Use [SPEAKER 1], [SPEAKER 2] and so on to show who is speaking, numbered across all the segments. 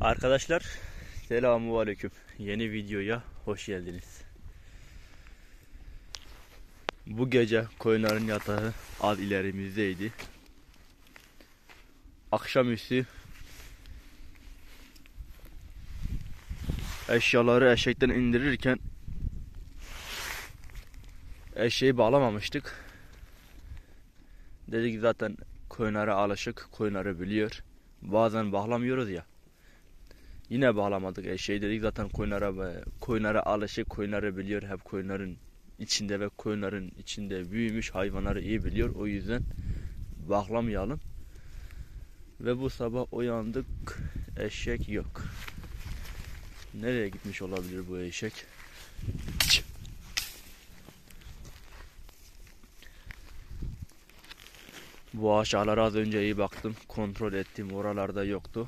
[SPEAKER 1] Arkadaşlar selamünaleyküm. Yeni videoya hoş geldiniz. Bu gece koyunların yatağı az ilerimizdeydi. Akşamüstü eşyaları eşekten indirirken eşeği bağlamamıştık. Dedik zaten koyunlara alışık, koyunları biliyor. Bazen bağlamıyoruz ya. Yine bağlamadık eşeği, dedik zaten koyunlara alışık, koyunları biliyor. Hep koyunların içinde ve koyunların içinde büyümüş, hayvanları iyi biliyor. O yüzden bağlamayalım. Ve bu sabah uyandık, eşek yok. Nereye gitmiş olabilir bu eşek? Bu aşağılara az önce iyi baktım, kontrol ettim, oralarda yoktu.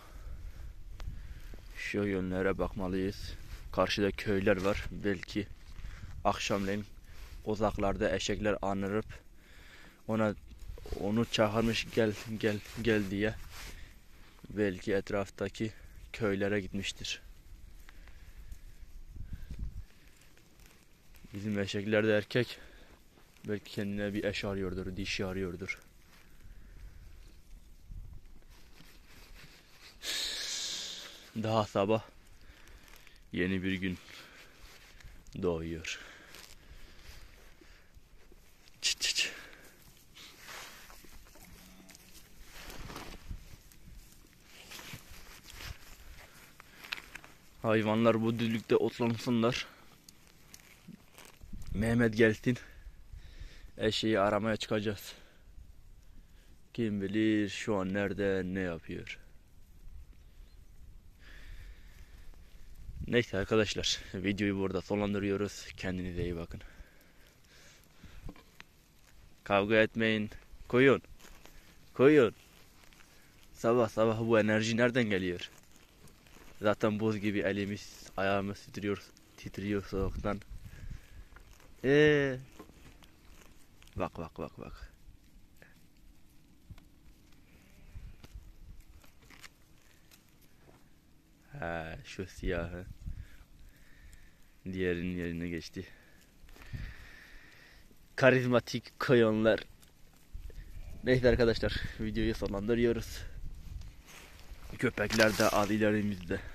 [SPEAKER 1] Şu yönlere bakmalıyız. Karşıda köyler var. Belki akşamleyin uzaklarda eşekler anırıp onu çağırmış, gel diye. Belki etraftaki köylere gitmiştir. Bizim eşekler de erkek. Belki kendine bir eş arıyordur, dişi arıyordur. Daha sabah yeni bir gün doğuyor. Çıt çıt. Hayvanlar bu düzlükte otlansınlar. Mehmet gelsin. Eşeği aramaya çıkacağız. Kim bilir şu an nerede, ne yapıyor. Neyse arkadaşlar, videoyu burada sonlandırıyoruz. Kendinize iyi bakın. Kavga etmeyin. Koyun. Sabah sabah bu enerji nereden geliyor? Zaten buz gibi elimiz, ayağımız titriyor soğuktan. Bak. Ha, şu siyahı. Diğerinin yerine geçti. Karizmatik koyunlar. Neyse arkadaşlar, videoyu sonlandırıyoruz. Köpekler de az ilerimizde.